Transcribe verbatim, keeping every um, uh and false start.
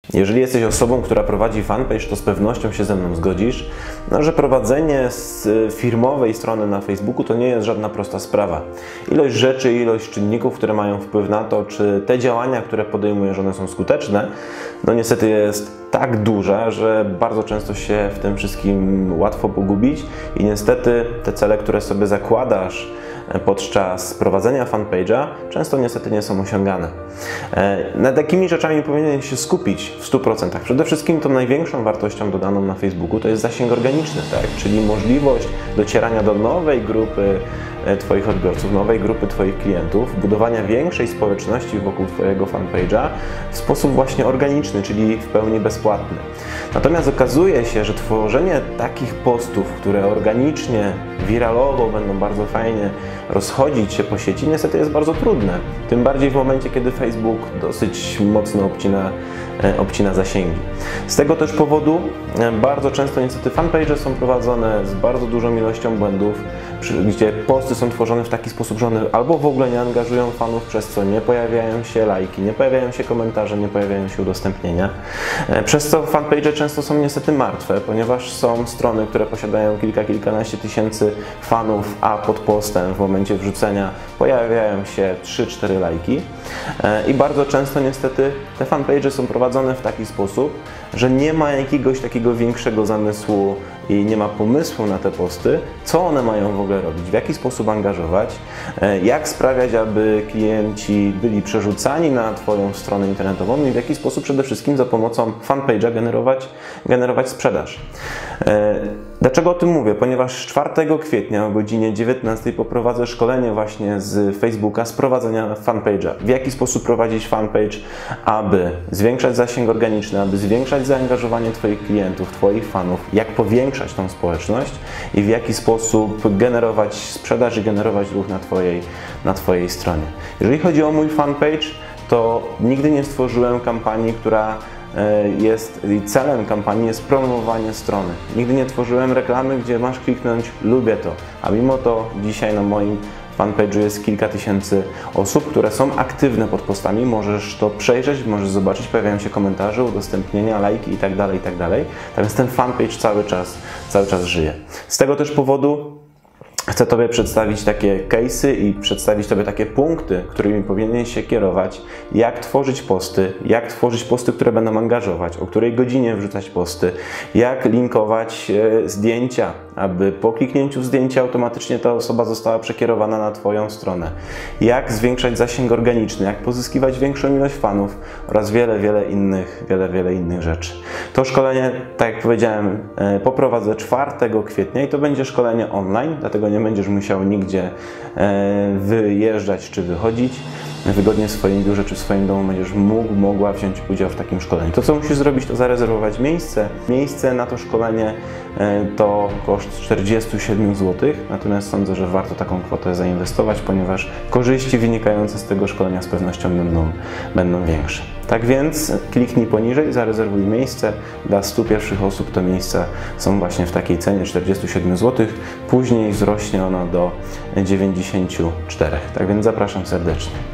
Jeżeli jesteś osobą, która prowadzi fanpage, to z pewnością się ze mną zgodzisz, no, że prowadzenie z firmowej strony na Facebooku to nie jest żadna prosta sprawa. Ilość rzeczy, ilość czynników, które mają wpływ na to, czy te działania, które podejmujesz, one są skuteczne, no niestety jest tak duża, że bardzo często się w tym wszystkim łatwo pogubić i niestety te cele, które sobie zakładasz podczas prowadzenia fanpage'a, często niestety nie są osiągane. Nad jakimi rzeczami powinien się skupić w stu procentach? Przede wszystkim tą największą wartością dodaną na Facebooku to jest zasięg organiczny, tak? Czyli możliwość docierania do nowej grupy Twoich odbiorców, nowej grupy Twoich klientów, budowania większej społeczności wokół Twojego fanpage'a w sposób właśnie organiczny, czyli w pełni bezpłatny. Natomiast okazuje się, że tworzenie takich postów, które organicznie, wiralowo będą bardzo fajnie rozchodzić się po sieci, niestety jest bardzo trudne. Tym bardziej w momencie, kiedy Facebook dosyć mocno obcina, obcina zasięgi. Z tego też powodu bardzo często niestety fanpage'e są prowadzone z bardzo dużą ilością błędów, gdzie posty są tworzone w taki sposób, że one albo w ogóle nie angażują fanów, przez co nie pojawiają się lajki, nie pojawiają się komentarze, nie pojawiają się udostępnienia. Przez co fanpage'e często są niestety martwe, ponieważ są strony, które posiadają kilka, kilkanaście tysięcy fanów, a pod postem w momencie wrzucenia pojawiają się trzy cztery lajki. I bardzo często niestety te fanpage'e są prowadzone w taki sposób, że nie ma jakiegoś takiego większego zamysłu i nie ma pomysłu na te posty, co one mają w ogóle robić, w jaki sposób angażować, jak sprawiać, aby klienci byli przerzucani na Twoją stronę internetową i w jaki sposób przede wszystkim za pomocą fanpage'a generować, generować sprzedaż. Dlaczego o tym mówię? Ponieważ czwartego kwietnia o godzinie dziewiętnastej poprowadzę szkolenie właśnie z Facebooka z prowadzenia fanpage'a. W jaki sposób prowadzić fanpage, aby zwiększać zasięg organiczny, aby zwiększać zaangażowanie Twoich klientów, Twoich fanów, jak powiększać tą społeczność i w jaki sposób generować sprzedaż i generować ruch na Twojej, na Twojej stronie. Jeżeli chodzi o mój fanpage, to nigdy nie stworzyłem kampanii, która jest, celem kampanii jest promowanie strony. Nigdy nie tworzyłem reklamy, gdzie masz kliknąć lubię to, a mimo to dzisiaj na moim fanpage'u jest kilka tysięcy osób, które są aktywne pod postami. Możesz to przejrzeć, możesz zobaczyć, pojawiają się komentarze, udostępnienia, lajki itd., itd. Tak więc ten fanpage cały czas, cały czas żyje. Z tego też powodu chcę Tobie przedstawić takie case'y i przedstawić Tobie takie punkty, którymi powinieneś się kierować, jak tworzyć posty, jak tworzyć posty, które będą angażować, o której godzinie wrzucać posty, jak linkować zdjęcia, aby po kliknięciu zdjęcia automatycznie ta osoba została przekierowana na Twoją stronę, jak zwiększać zasięg organiczny, jak pozyskiwać większą ilość fanów oraz wiele, wiele innych, wiele, wiele innych rzeczy. To szkolenie, tak jak powiedziałem, poprowadzę czwartego kwietnia i to będzie szkolenie online, dlatego nie będziesz musiał nigdzie wyjeżdżać czy wychodzić. Wygodnie w swoim biurze czy w swoim domu będziesz mógł, mogła wziąć udział w takim szkoleniu. To, co musisz zrobić, to zarezerwować miejsce. Miejsce na to szkolenie to koszt czterdzieści siedem złotych, natomiast sądzę, że warto taką kwotę zainwestować, ponieważ korzyści wynikające z tego szkolenia z pewnością będą, będą większe. Tak więc kliknij poniżej, zarezerwuj miejsce. Dla stu pierwszych osób to miejsca są właśnie w takiej cenie czterdzieści siedem złotych. Później wzrośnie ona do dziewięćdziesięciu czterech. Tak więc zapraszam serdecznie.